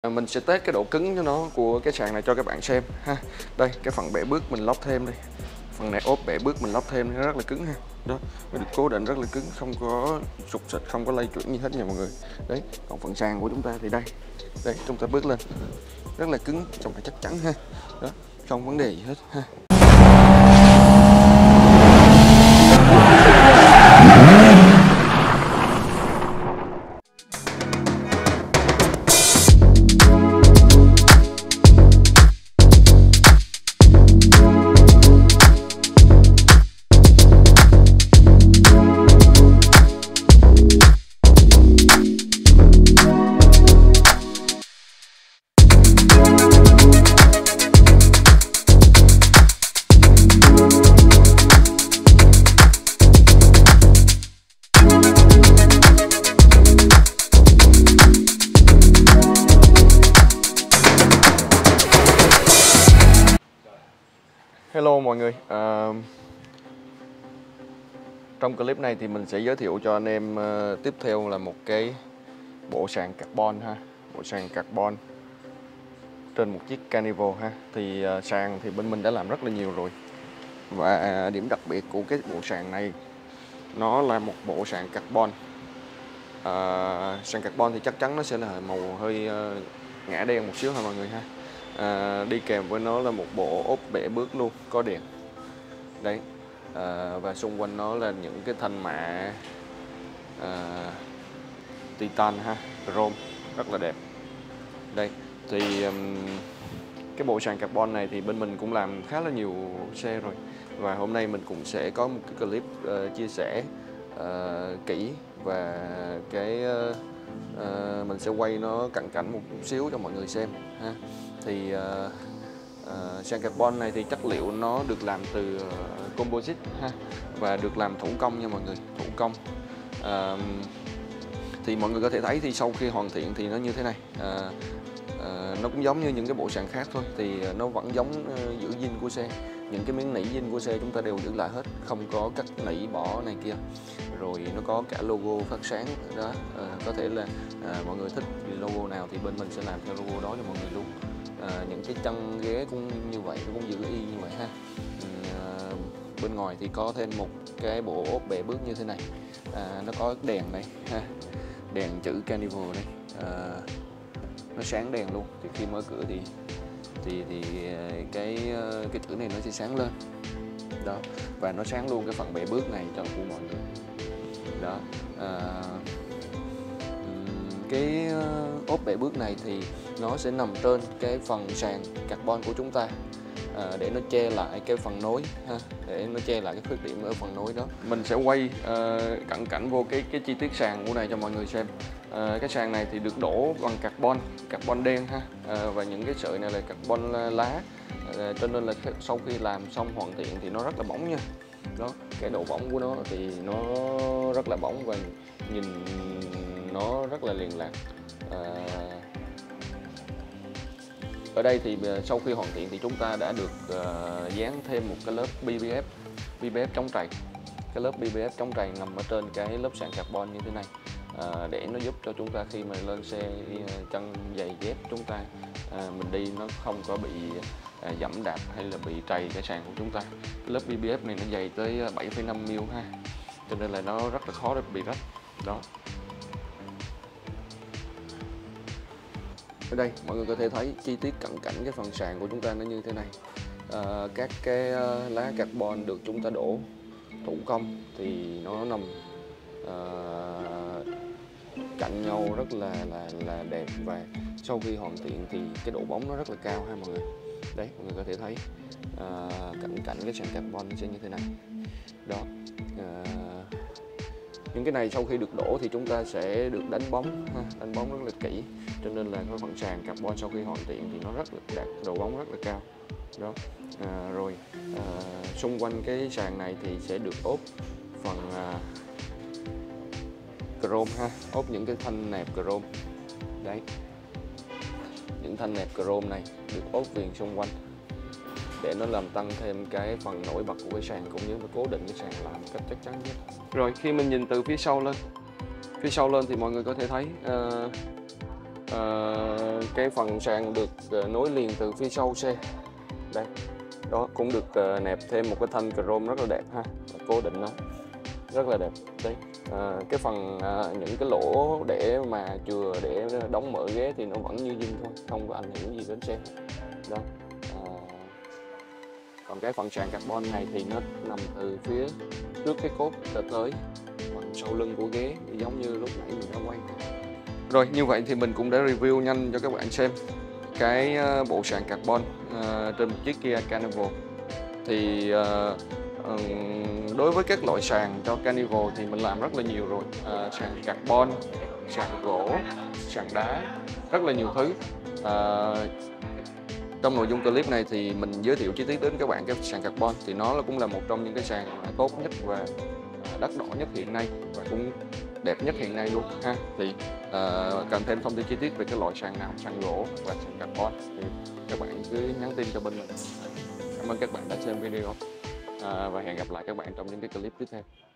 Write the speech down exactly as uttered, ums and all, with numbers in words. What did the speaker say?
Mình sẽ test cái độ cứng cho nó của cái sàn này cho các bạn xem ha. Đây, cái phần bệ bước mình lót thêm đây. Phần này ốp bệ bước mình lót thêm nó rất là cứng ha. Đó, mình được cố định rất là cứng, không có sụt sịt, không có lay chuyển gì hết nha mọi người. Đấy, còn phần sàn của chúng ta thì đây. Đây, chúng ta bước lên. Rất là cứng, trông phải chắc chắn ha. Đó, không vấn đề gì hết ha. Hello mọi người, uh, trong clip này thì mình sẽ giới thiệu cho anh em uh, tiếp theo là một cái bộ sàn carbon ha, bộ sàn carbon trên một chiếc Carnival ha. Thì uh, sàn thì bên mình đã làm rất là nhiều rồi, và uh, điểm đặc biệt của cái bộ sàn này nó là một bộ sàn carbon. Uh, sàn carbon thì chắc chắn nó sẽ là màu hơi uh, ngã đen một xíu ha mọi người ha. À, đi kèm với nó là một bộ ốp bệ bước luôn, có đèn đấy, à, và xung quanh nó là những cái thanh mạ à, titan ha, chrome rất là đẹp. Đây thì um, cái bộ sàn carbon này thì bên mình cũng làm khá là nhiều xe rồi, và hôm nay mình cũng sẽ có một cái clip uh, chia sẻ uh, kỹ và cái uh, uh, mình sẽ quay nó cận cảnh một chút xíu cho mọi người xem ha. Thì uh, uh, sàn carbon này thì chất liệu nó được làm từ uh, composite ha, và được làm thủ công nha mọi người, thủ công. Uh, thì mọi người có thể thấy thì sau khi hoàn thiện thì nó như thế này. Uh, uh, nó cũng giống như những cái bộ sàn khác thôi, thì nó vẫn giống uh, giữ zin của xe. Những cái miếng nỉ zin của xe chúng ta đều giữ lại hết, không có cắt nỉ bỏ này kia. Rồi nó có cả logo phát sáng đó. Uh, có thể là uh, mọi người thích logo nào thì bên mình sẽ làm theo logo đó cho mọi người luôn. À, những cái chân ghế cũng như vậy, nó cũng giữ y như vậy ha. À, bên ngoài thì có thêm một cái bộ ốp bệ bước như thế này. À, nó có đèn này ha, đèn chữ Carnival đây. À, nó sáng đèn luôn, thì khi mở cửa thì thì thì cái cái chữ này nó sẽ sáng lên đó, và nó sáng luôn cái phần bệ bước này cho của mọi người đó. À, cái ốp bệ bước này thì nó sẽ nằm trên cái phần sàn carbon của chúng ta, à, để nó che lại cái phần nối ha, để nó che lại cái khuyết điểm ở phần nối đó. Mình sẽ quay uh, cận cảnh vô cái cái chi tiết sàn của này cho mọi người xem. Uh, cái sàn này thì được đổ bằng carbon, carbon đen ha, uh, và những cái sợi này là carbon lá, uh, cho nên là sau khi làm xong hoàn thiện thì nó rất là bóng nha. Đó, cái độ bóng của nó thì nó rất là bóng và nhìn nó rất là liền lạc. Uh, Ở đây thì sau khi hoàn thiện thì chúng ta đã được uh, dán thêm một cái lớp bê bê ép, bê bê ép chống trầy. Cái lớp bê bê ép chống trầy nằm ở trên cái lớp sàn carbon như thế này, uh, để nó giúp cho chúng ta khi mà lên xe uh, chân giày dép chúng ta uh, mình đi nó không có bị uh, dẫm đạp hay là bị trầy cái sàn của chúng ta. Cái lớp bê bê ép này nó dày tới bảy phẩy năm mi li mét ha, cho nên là nó rất là khó để bị rách đó. Ở đây mọi người có thể thấy chi tiết cận cảnh cái phần sàn của chúng ta nó như thế này. À, các cái lá carbon được chúng ta đổ thủ công thì nó nằm à, cạnh nhau rất là là là đẹp, và sau khi hoàn thiện thì cái độ bóng nó rất là cao ha mọi người. Đấy, mọi người có thể thấy à, cận cảnh cái sàn carbon nó sẽ như thế này đó. À, những cái này sau khi được đổ thì chúng ta sẽ được đánh bóng ha, đánh bóng rất là kỹ, cho nên là cái phần sàn carbon sau khi hoàn thiện thì nó rất là đạt độ bóng rất là cao đó. À, rồi à, xung quanh cái sàn này thì sẽ được ốp phần à, chrome ha, ốp những cái thanh nẹp chrome đấy, những thanh nẹp chrome này được ốp viền xung quanh để nó làm tăng thêm cái phần nổi bật của cái sàn, cũng như nó cố định cái sàn lại một cách chắc chắn nhất. Rồi khi mình nhìn từ phía sau lên, phía sau lên thì mọi người có thể thấy uh, uh, cái phần sàn được uh, nối liền từ phía sau xe đây, đó cũng được uh, nẹp thêm một cái thanh chrome rất là đẹp ha, cố định nó rất là đẹp đấy. À, cái phần à, những cái lỗ để mà chừa để đóng mở ghế thì nó vẫn như zin thôi, không có ảnh hưởng gì đến xe đó. À, còn cái phần sàn carbon này thì nó nằm từ phía trước cái cốt cho tới phần sau lưng của ghế, giống như lúc nãy mình đã quay. Rồi, như vậy thì mình cũng đã review nhanh cho các bạn xem cái uh, bộ sàn carbon uh, trên một chiếc Kia Carnival. Thì uh, đối với các loại sàn cho Carnival thì mình làm rất là nhiều rồi, à, sàn carbon, sàn gỗ, sàn đá, rất là nhiều thứ. À, trong nội dung clip này thì mình giới thiệu chi tiết đến các bạn cái sàn carbon, thì nó cũng là một trong những cái sàn tốt nhất và đắt đỏ nhất hiện nay và cũng đẹp nhất hiện nay luôn ha. Thì à, cần thêm thông tin chi tiết về cái loại sàn nào, sàn gỗ và sàn carbon thì các bạn cứ nhắn tin cho bên mình. Cảm ơn các bạn đã xem video. À, và hẹn gặp lại các bạn trong những cái clip tiếp theo.